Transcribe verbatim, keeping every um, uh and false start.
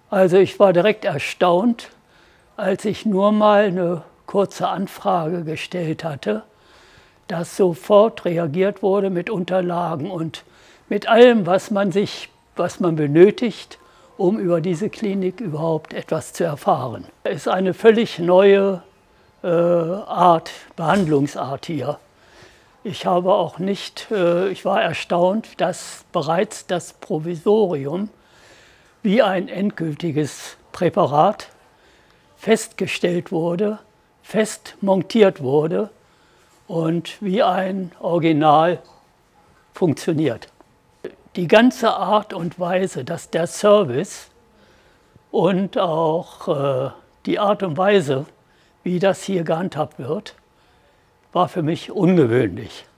Also ich war direkt erstaunt, als ich nur mal eine kurze Anfrage gestellt hatte, dass sofort reagiert wurde mit Unterlagen und mit allem, was man sich, was man benötigt, um über diese Klinik überhaupt etwas zu erfahren. Es ist eine völlig neue äh, Art, Behandlungsart hier. Ich habe auch nicht, äh, ich war erstaunt, dass bereits das Provisorium wie ein endgültiges Präparat festgestellt wurde, fest montiert wurde und wie ein Original funktioniert. Die ganze Art und Weise, dass der Service und auch äh, die Art und Weise, wie das hier gehandhabt wird, war für mich ungewöhnlich.